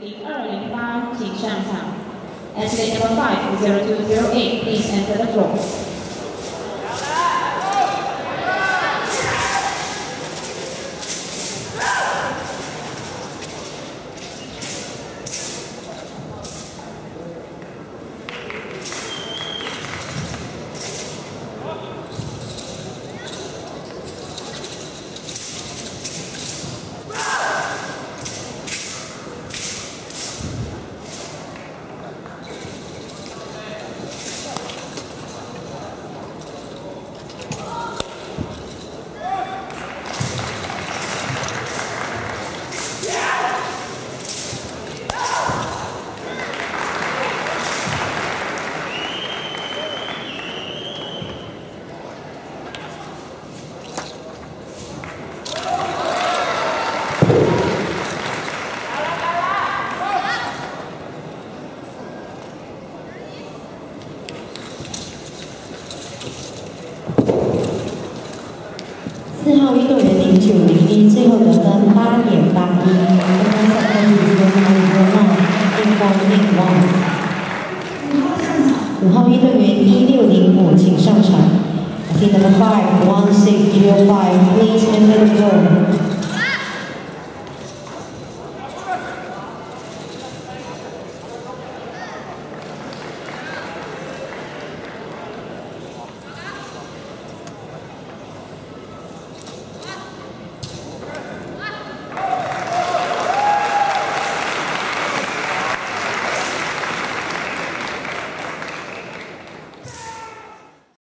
0208，请上场。Athlete number 50208, please enter the floor. 4号运动员0901，最后得分8.81，刚刚赛分比分进攻另外。5号运动员1605，请上场。Team number 51605。